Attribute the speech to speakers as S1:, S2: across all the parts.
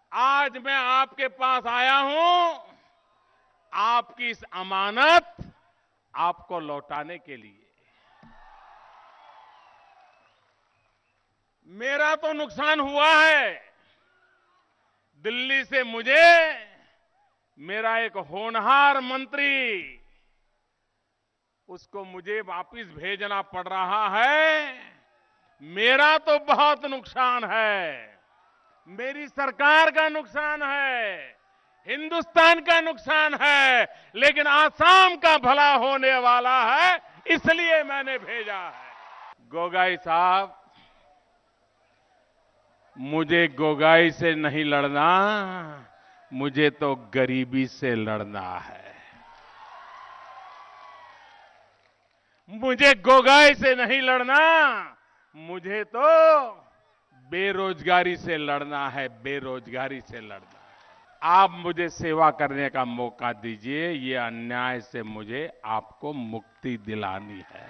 S1: आज मैं आपके पास आया हूं आपकी इस अमानत आपको लौटाने के लिए। मेरा तो नुकसान हुआ है। दिल्ली से मुझे मेरा एक होनहार मंत्री उसको मुझे वापस भेजना पड़ रहा है। मेरा तो बहुत नुकसान है, मेरी सरकार का नुकसान है, हिंदुस्तान का नुकसान है, लेकिन आसाम का भला होने वाला है, इसलिए मैंने भेजा है। गोगाई साहब, मुझे गोगाई से नहीं लड़ना, मुझे तो गरीबी से लड़ना है। मुझे गोगाई से नहीं लड़ना, मुझे तो बेरोजगारी से लड़ना है, बेरोजगारी से लड़ना है। आप मुझे सेवा करने का मौका दीजिए, ये अन्याय से मुझे आपको मुक्ति दिलानी है।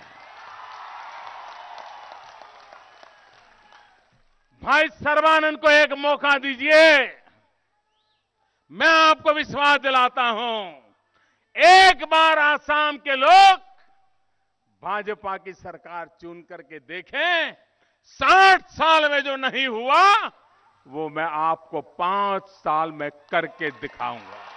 S1: भाई सर्बानंद को एक मौका दीजिए। मैं आपको विश्वास दिलाता हूं, एक बार आसाम के लोग भाजपा की सरकार चुन करके देखें, 60 साल में जो नहीं हुआ वो मैं आपको 5 साल में करके दिखाऊंगा।